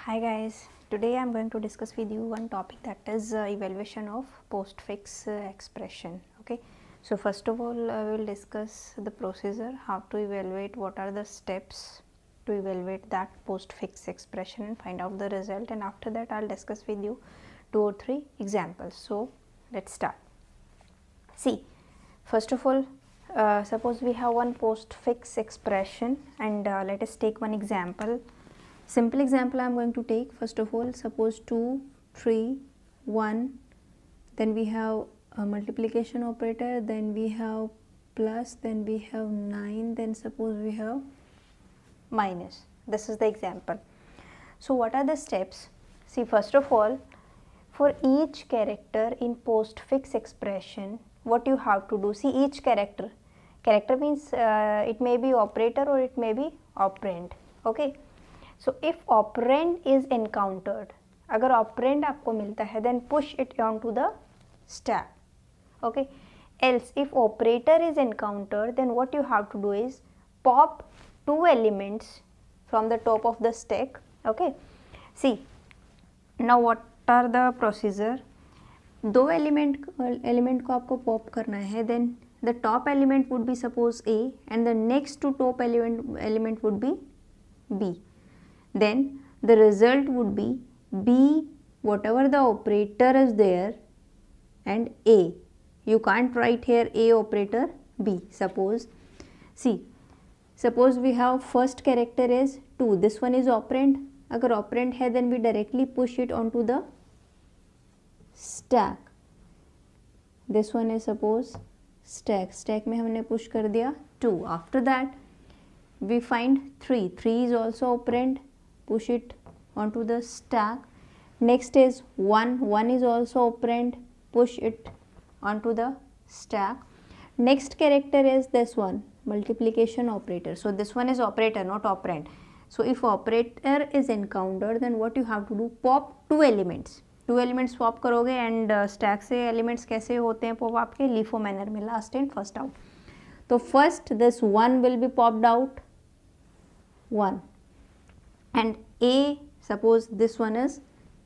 Hi guys, today I am going to discuss with you one topic, that is evaluation of postfix expression. Okay, so first of all I will discuss the procedure, how to evaluate, what are the steps to evaluate that postfix expression and find out the result, and after that I will discuss with you 2 or 3 examples. So let's start. See, first of all, suppose we have one postfix expression, and let us take one example. Simple example I am going to take. First of all, suppose 2, 3, 1, then we have a multiplication operator, then we have plus, then we have 9, then suppose we have minus. This is the example. So what are the steps? See, first of all, for each character in postfix expression, what you have to do, see each character means it may be operator or it may be operand. Okay, so if operand is encountered, अगर operand आपको मिलता है, then push it onto the stack. Okay, else if operator is encountered, then what you have to do is pop 2 elements from the top of the stack. Okay, see now what are the procedure. 2 element को आपको pop करना है, then the top element would be suppose A and the next to top element would be B. Then the result would be B, whatever the operator is there, and A. You can't write here A operator B. Suppose, see, suppose we have first character is 2, this one is operand. अगर operand है, then we directly push it onto the stack. This one is suppose stack में हमने push कर दिया 2. After that we find 3 is also operand, push it onto the stack. Next is 1 is also operand, push it onto the stack. Next character is this one, multiplication operator. So this one is operator, not operand. So if operator is encountered, then what you have to do, pop 2 elements. 2 elements swap करोगे and stack से elements कैसे होते हैं pop आपके LIFO manner में, last in first out. तो first this 1 will be popped out, 1, and A, suppose this one is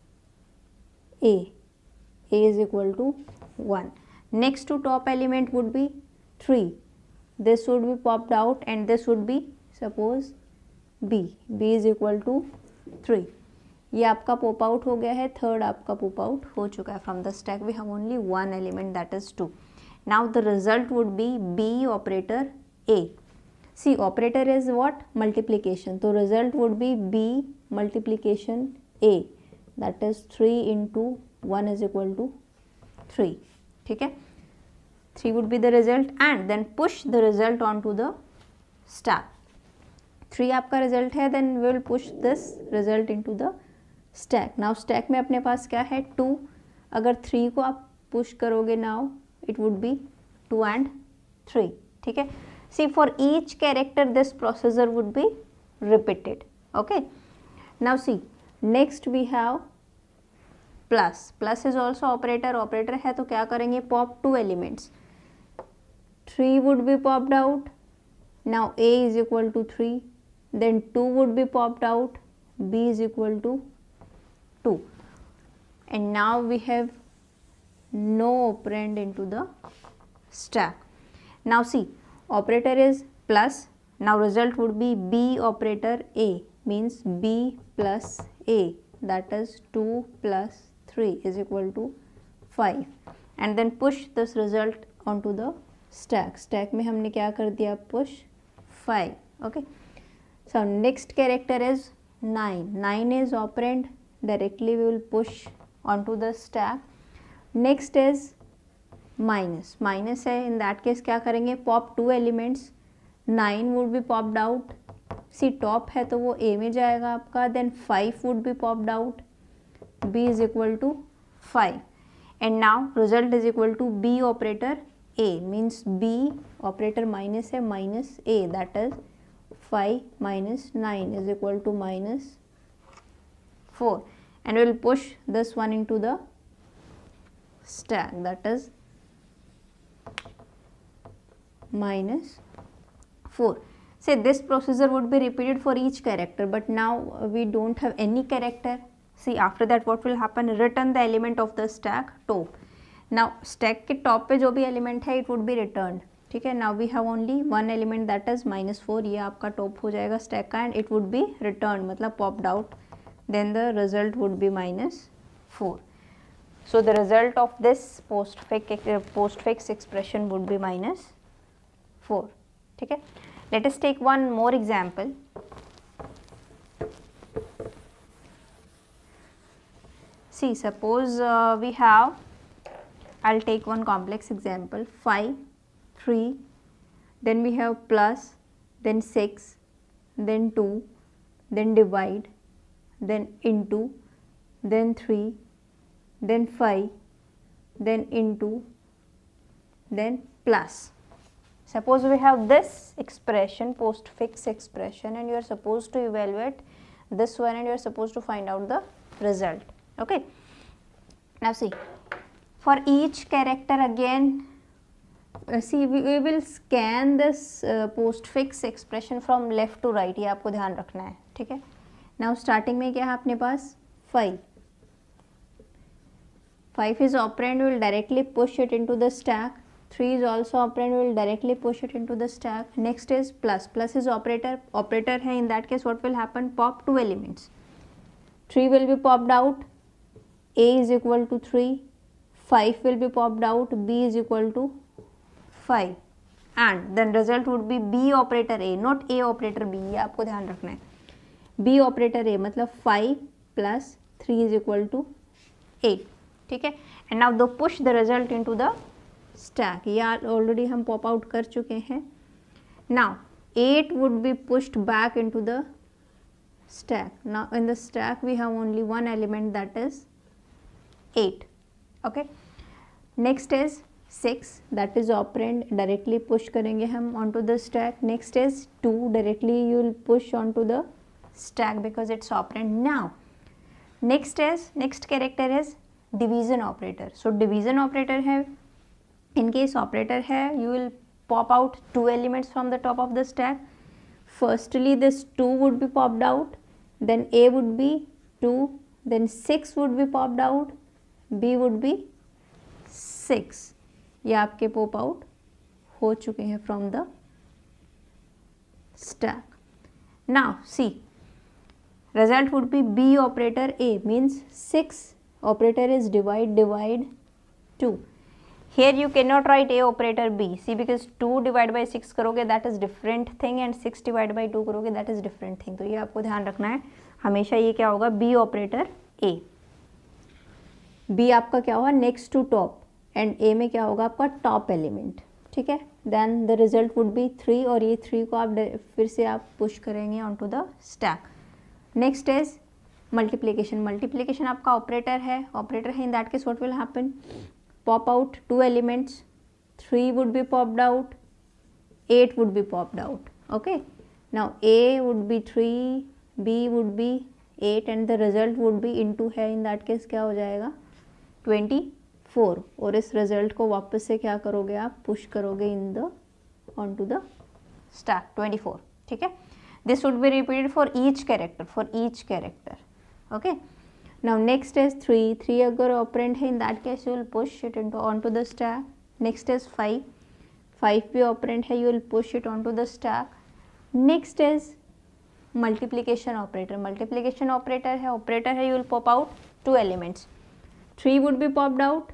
A is equal to 1. Next to top element would be 3, this would be popped out and this would be suppose B is equal to 3. ये आपका pop out हो गया है, third आपका pop out हो चुका है. From the stack we have only 1 element, that is 2. Now the result would be B operator A. See, operator is what? Multiplication. So result would be B multiplication A, that is 3 into 1 is equal to 3. ठीक है, 3 would be the result, and then push the result onto the stack. 3 आपका result है, then we will push this result into the stack. Now stack में अपने पास क्या है 2, अगर 3 को आप push करोगे now it would be 2 and 3. ठीक है, see for each character this procedure would be repeated. Okay, now see next we have plus is also operator है, तो क्या करेंगे, pop 2 elements. 3 would be popped out, now A is equal to 3, then 2 would be popped out, B is equal to 2, and now we have no operand into the stack. Now see, operator is plus, now result would be B operator A, means B plus A, that is 2 plus 3 is equal to 5, and then push this result onto the stack. Stack में हमने क्या कर दिया, push 5. Okay, so next character is 9 is operand, directly we will push onto the stack. Next is minus है, in that case क्या करेंगे, pop 2 elements. 9 would be popped out, see top है तो वो A में जाएगा आपका, then 5 would be popped out, B is equal to 5, and now result is equal to B operator A, means B operator minus है, minus A, that is 5 minus 9 is equal to minus 4, and we will push this one into the stack, that is minus 4. say this procedure would be repeated for each character, but now we don't have any character. See, after that what will happen, return the element of the stack top. Now stack के top पे जो भी element है it would be returned, ठीक है. Now we have only one element that is -4, ये आपका top हो जाएगा stack का, and it would be returned मतलब popped out, then the result would be -4. So the result of this postfix expression would be -4, ठीक है. Let us take one more example. See, suppose we have, I'll take one complex example, 5, 3, then we have plus, then 6, then 2, then divide, then into, then 3, then 5, then into, then plus. Suppose we have this expression, postfix expression, and you are supposed to evaluate this one and you are supposed to find out the result. Okay. Now see, for each character again, see we will scan this postfix expression from left to right, ये आपको ध्यान रखना है, ठीक है. Now starting में क्या है अपने पास 5. 5 is operand, we will directly push it into the stack. 3 is also operand, we will directly push it into the stack. Next is plus. Plus is operator है. In that case what will happen, pop 2 elements. 3 will be popped out, a is equal to 3. 5 will be popped out, b is equal to 5, and then result would be b operator a, not a operator b, ये आपको ध्यान रखना है. b operator a मतलब 5 plus 3 is equal to 8, ठीक है. And now the push the result into the stack, ये already हम pop out कर चुके हैं. Now 8 would be pushed back into the stack. Now in the stack we have only one element, that is 8. Okay. Next is 6, that is operand, directly push करेंगे हम onto the stack. Next is 2, directly you will push onto the stack because it's operand. Now next character is division operator. So division operator है, in case operator है, you will pop out 2 elements from the top of the stack. Firstly this 2 would be popped out, then a would be 2, then 6 would be popped out, b would be 6. ये आपके pop out हो चुके हैं from the stack. Now see, result would be b operator a, means 6 operator is divide 2. Here you cannot write a operator b, see, because 2 divided by 6 करोगे that is different thing, and 6 divided by 2 करोगे that is different thing. तो ये आपको ध्यान रखना है हमेशा. ये क्या होगा, b operator a. b आपका क्या होगा, next to top, and a में क्या होगा आपका top element, ठीक है. then the result would be 3, और ये 3 को आप फिर से आप push करेंगे onto the stack. next is multiplication. multiplication आपका operator है, in that case what will happen, pop out 2 elements, 3 would be popped out, 8 would be popped out. Okay. Now a would be 3, b would be 8, and the result would be into है, in that case क्या हो जाएगा 24, और इस result को वापस से क्या करोगे आप, push करोगे in the onto the stack 24, ठीक है. This would be repeated for each character, okay. Now next is 3 अगर operand है, in that case you will push it into onto the stack. Next is 5 भी operand है, you will push it onto the stack. Next is multiplication operator. है, you will pop out 2 elements. 3 would be popped out,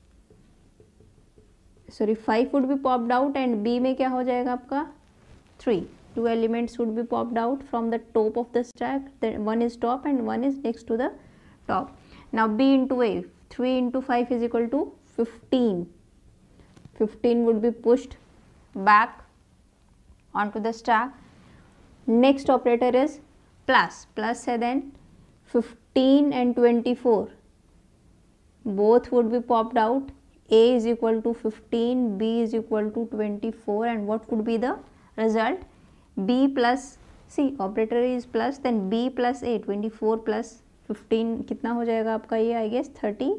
5 would be popped out, and b में क्या हो जाएगा आपका 3. 2 elements would be popped out from the top of the stack, then one is top and one is next to the top. Now b into a, 3 into 5 is equal to 15. 15 would be pushed back onto the stack. Next operator is plus है, then 15 and 24 both would be popped out. a is equal to 15, b is equal to 24, and what would be the result, b plus, see operator is plus, then b plus a, 24 plus 15 कितना हो जाएगा आपका, ये I guess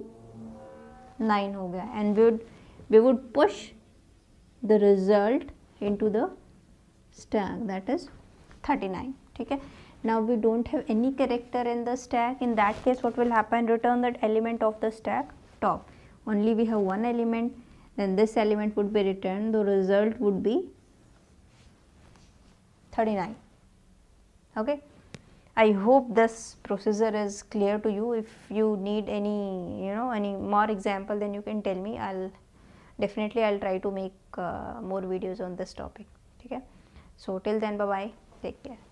39 हो गया. And we would push the result into the stack, that is 39. ठीक है. Now we don't have any character in the stack. In that case what will happen, return that element of the stack top. Only we have one element, then this element would be returned, the result would be 39. Okay, I hope this procedure is clear to you. If you need any any more example, then you can tell me. I'll try to make more videos on this topic. Okay, so till then, bye bye, take care.